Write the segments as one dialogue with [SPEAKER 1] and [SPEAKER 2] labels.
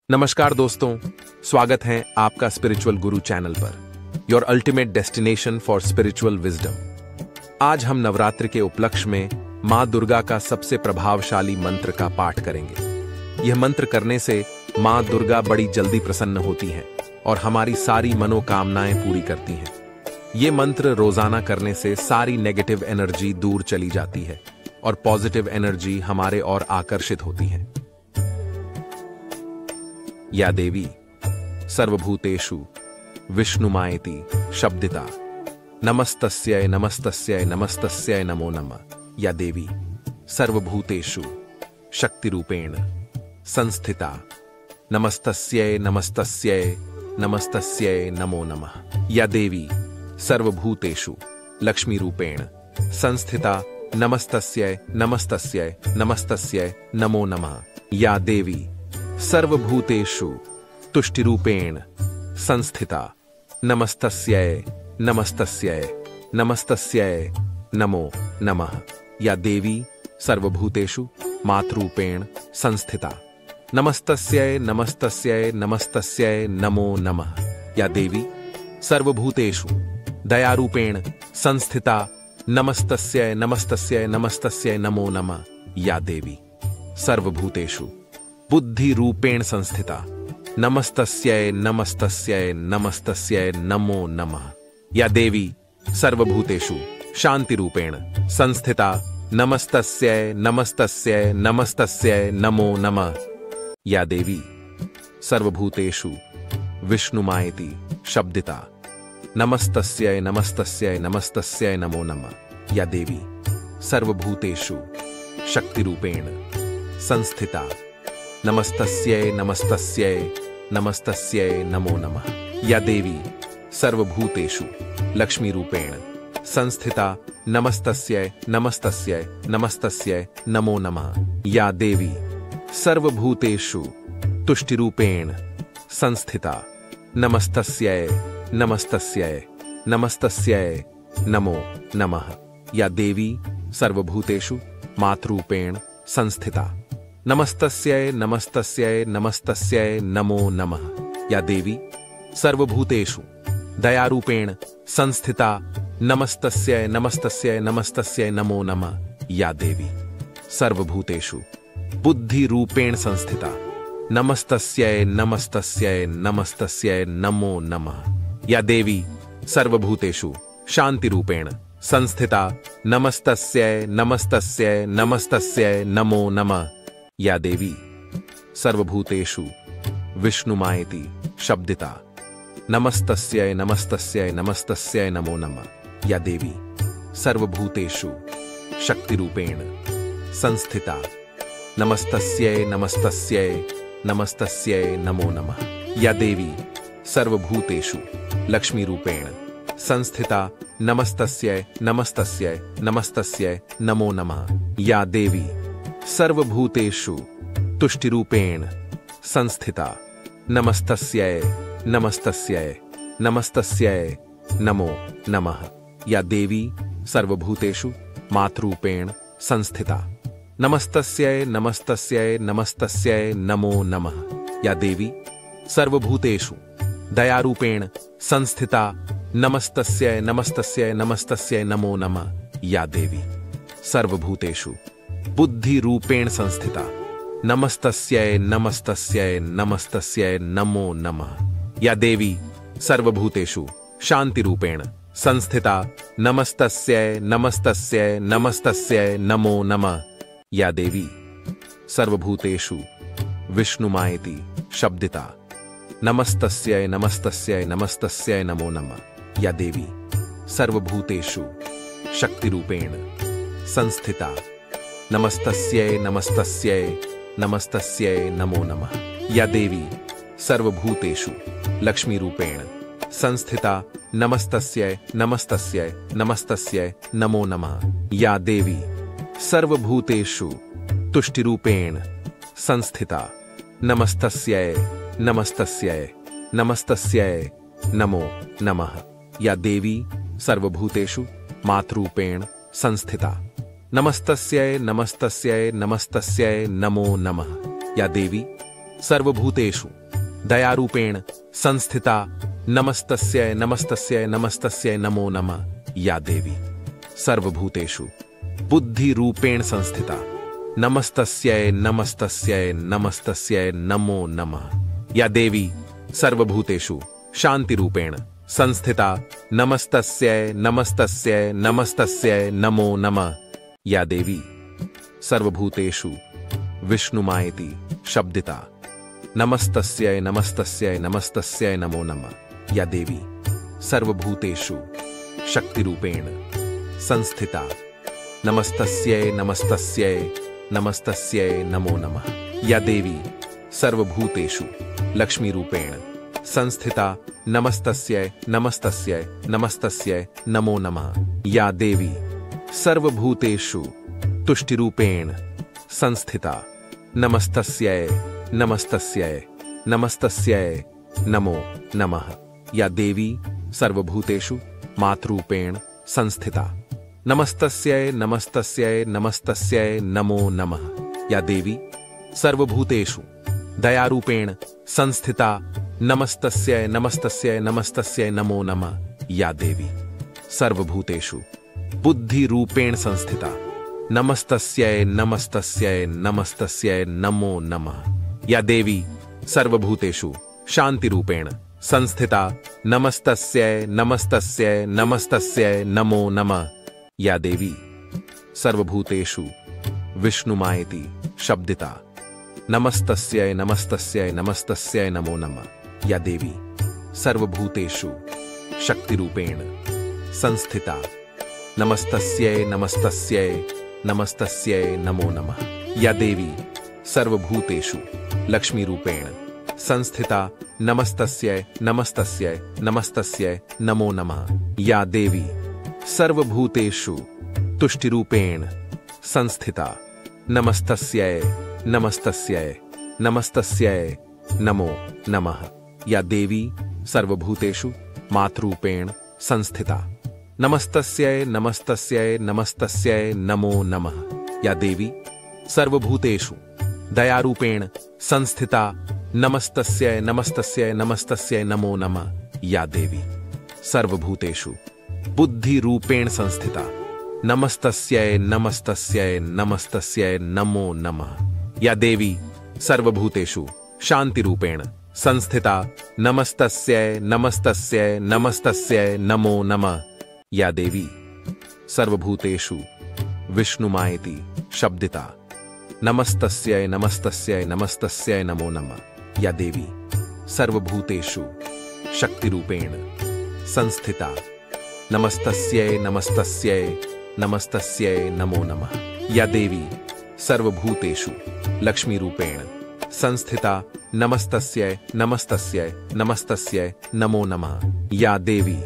[SPEAKER 1] नमस्कार दोस्तों, स्वागत है आपका स्पिरिचुअल गुरु चैनल पर, your ultimate destination for spiritual wisdom. आज हम नवरात्रि के उपलक्ष्य में मां दुर्गा का सबसे प्रभावशाली मंत्र का पाठ करेंगे। यह मंत्र करने से मां दुर्गा बड़ी जल्दी प्रसन्न होती हैं और हमारी सारी मनोकामनाएं पूरी करती हैं। ये मंत्र रोजाना करने से सारी नेगेटिव एनर्जी दूर चली जाती है और पॉजिटिव एनर्जी हमारे ओर आकर्षित होती है। या देवी सर्वभूतेषु विष्णुमायेति शब्दिता नमस्तस्यै नमस्तस्यै नमस्तस्यै नमो नमः। या देवी सर्वभूतेषु शक्तिरूपेण संस्थिता नमस्तस्यै नमस्तस्यै नमस्तस्यै नमो नमः। या देवी सर्वभूतेषु लक्ष्मीरूपेण संस्थिता नमस्तस्यै नमस्तस्यै नमस्तस्यै नमो नमः। या देवी सर्वभूतेषु तुष्टिरूपेण संस्थिता नमस्तस्यै नमस्तस्यै नमस्तस्यै नमो नमः। या देवी सर्वभूतेषु मातृरूपेण संस्थिता नमस्तस्यै नमस्तस्यै नमस्तस्यै नमो नमः। या देवी सर्वभूतेषु दयारूपेण संस्थिता नमस्तस्यै नमस्तस्यै नमस्तस्यै नमो नमः। या देवी सर्वभूतेषु बुद्धि रूपेण संस्थिता नमस्तस्यै नमस्तस्यै नमस्तस्यै नमो नमः। या देवी सर्वभूतेषु शांति रूपेण संस्थिता नमस्तस्यै नमस्तस्यै नमस्तस्यै नमो नमः। या देवी सर्वभूतेषु विष्णुमायेति शब्दिता नमस्तस्यै नमस्तस्यै नमस्तस्यै नमो नमः। या देवी सर्वभूतेषु शक्तिरूपेण संस्थिता नमस्तस्यै नमस्तस्यै नमस्तस्यै नमो नमः। या देवी सर्वभूतेषु लक्ष्मीरूपेण संस्थिता नमस्तस्यै नमस्तस्यै नमस्तस्यै नमो नमः। या देवी सर्वभूतेषु तुष्टिरूपेण संस्थिता नमस्तस्यै नमस्तस्यै नमस्तस्यै नमो नमः। या देवी सर्वभूतेषु मातृरूपेण संस्थिता नमस्तस्यै नमस्तस्यै नमस्तस्यै नमो नमः। या देवी सर्वभूतेषु दयारूपेण संस्थिता नमस्तस्यै नमस्तस्यै नमस्तस्यै नमो नमः। या देवी सर्वभूतेषु बुद्धिरूपेण संस्थिता नमस्तस्यै नमस्तस्यै नमस्तस्यै नमो नमः। या देवी सर्वभूतेषु शांतिरूपेण संस्थिता नमस्तस्यै नमस्तस्यै नमस्तस्यै नमो नमः। या देवी सर्वभूतेषु विष्णुमायेति शब्दिता नमस्तस्यै नमस्तस्यै नमस्तस्यै नमो नमः। या देवी सर्वभूतेषु शक्तिरूपेण संस्थिता नमस्तस्यै नमस्तस्यै नमस्तस्यै नमो नमः। या देवी सर्वभूतेषु लक्ष्मीरूपेण संस्थिता नमस्तस्यै नमस्तस्यै नमस्तस्यै नमो नमः। या देवी सर्वभूतेषु तुष्टिरूपेण संस्थिता नमस्तस्यै नमस्तस्यै नमस्तस्यै नमो नमः। या देवी सर्वभूतेषु मातृरूपेण संस्थिता नमस्तस्यै नमस्तस्यै नमस्तस्यै नमो नमः। या देवी सर्वभूतेषु दयारूपेण संस्थिता नमस्तस्यै नमस्तस्यै नमस्तस्यै नमो नमः। या देवी सर्वभूतेषु बुद्धिरूपेण संस्थिता नमस्तस्यै नमस्तस्यै नमस्तस्यै नमो नमः। या देवी सर्वभूतेषु शांतिरूपेण संस्थिता नमस्तस्यै नमस्तस्यै नमस्तस्यै नमो नमः। या देवी सर्वभूतेषु विष्णुमायेति शब्दिता नमस्तस्यै नमस्तस्यै नमस्तस्यै नमो नमः। या देवी सर्वभूतेषु शक्तिरूपेण संस्थिता नमस्तस्यै नमस्तस्यै नमस्तस्यै नमो नमः। या देवी सर्वभूतेषु लक्ष्मीरूपेण संस्थिता नमस्तस्यै नमस्तस्यै नमस्तस्यै नमो नमः। या देवी सर्वभूतेषु तुष्टिरूपेण संस्थिता नमस्तस्यै नमस्तस्यै नमस्तस्यै नमो नमः। या देवी सर्वभूतेषु मातृरूपेण संस्थिता नमस्तस्यै नमस्तस्यै नमस्तस्यै नमो नमः। या देवी सर्वभूतेषु दयारूपेण संस्थिता नमस्तस्यै नमस्तस्यै नमस्तस्यै नमो नमः। या देवी सर्वभूतेषु बुद्धिरूपेण संस्थिता नमस्तस्यै नमस्तस्यै नमस्तस्यै नमो नमः। या देवी सर्वभूतेषु शांतिरूपेण संस्थिता नमस्तस्यै नमस्तस्यै नमस्तस्यै नमो नमः। या देवी सर्वभूतेषु विष्णुमायेति शब्दिता नमस्तस्यै नमस्तस्यै नमस्तस्यै नमो नमः। या देवी सर्वभूतेषु शक्तिरूपेण संस्थिता नमस्तस्यै नमस्तस्यै नमस्तस्यै नमो नमः। या देवी सर्वभूतेषु लक्ष्मीरूपेण संस्थिता नमस्तस्यै नमस्तस्यै नमस्तस्यै नमो नमः। या देवी सर्वभूतेषु तुष्टिरूपेण संस्थिता नमस्तस्यै नमस्तस्यै नमस्तस्यै नमो नमः। या देवी सर्वभूतेषु मातृरूपेण संस्थिता नमस्तस्यै नमस्तस्यै नमस्तस्यै नमो नमः। या देवी सर्वभूतेषु दयारूपेण संस्थिता नमस्तस्यै नमस्तस्यै नमस्तस्यै नमो नमः। या देवी सर्वभूतेषु बुद्धिरूपेण संस्थिता नमस्तस्यै नमस्तस्यै नमस्तस्यै नमो नमः। या देवी सर्वभूतेषु शांतिरूपेण संस्थिता नमस्तस्यै नमस्तस्यै नमस्तस्यै नमो नमः। या देवी सर्वभूतेषु विष्णुमायेति शब्दिता नमस्तस्यै नमस्तस्यै नमस्तस्यै नमो नमः। या देवी सर्वभूतेषु शक्तिरूपेण संस्थिता नमस्तस्यै नमस्तस्यै नमस्तस्यै नमो नमः। या देवी सर्वभूतेषु लक्ष्मीरूपेण संस्थिता नमस्तस्यै नमस्तस्यै नमस्तस्यै नमो नमः। या देवी सर्वभूतेषु तुष्टिरूपेण संस्थिता नमस्तस्यै नमस्तस्यै नमस्तस्यै नमो नमः। या देवी सर्वभूतेषु मातृरूपेण संस्थिता नमस्तस्यै नमस्तस्यै नमस्तस्यै नमो नमः। या देवी सर्वभूतेषु दयारूपेण संस्थिता नमस्तस्यै नमस्तस्यै नमस्तस्यै नमो नमः। या देवी सर्वभूतेषु बुद्धिरूपेण संस्थिता नमस्तस्यै नमस्तस्यै नमस्तस्यै नमो नमः। या देवी सर्वभूतेषु शांतिरूपेण संस्थिता नमस्तस्यै नमस्तस्यै नमस्तस्यै नमो नमः। या देवी सर्वभूतेषु विष्णुमायेति शब्दिता नमस्तस्यै नमस्तस्यै नमस्तस्यै नमो नमः। या देवी सर्वभूतेषु शक्तिरूपेण संस्थिता नमस्तस्यै नमस्तस्यै नमस्तस्यै नमो नमः। या देवी सर्वभूतेषु लक्ष्मीरूपेण संस्थिता नमस्तस्यै नमस्तस्यै नमस्तस्यै नमो नमः। या देवी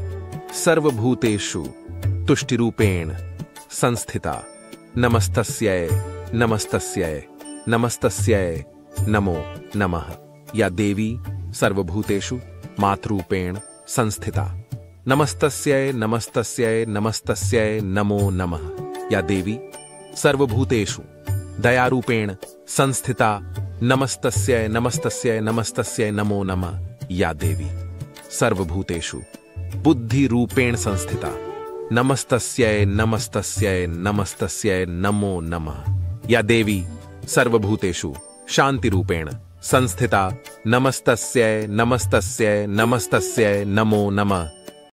[SPEAKER 1] सर्वभूतेषु तुष्टिरूपेण संस्थिता नमस्तस्यै नमस्तस्यै नमस्तस्यै नमो नमः। या देवी सर्वभूतेषु मातृरूपेण संस्थिता नमस्तस्यै नमस्तस्यै नमस्तस्यै नमो नमः। या देवी सर्वभूतेषु दयारूपेण संस्थिता नमस्तस्यै नमस्तस्यै नमस्तस्यै नमो नमः। या देवी सर्वभूतेषु बुद्धिरूपेण संस्थिता नमस्तस्यै नमस्तस्यै नमस्तस्यै नमो नमः। या देवी सर्वभूतेषु शांतिरूपेण संस्थिता नमस्तस्यै नमस्तस्यै नमस्तस्यै नमो नमः।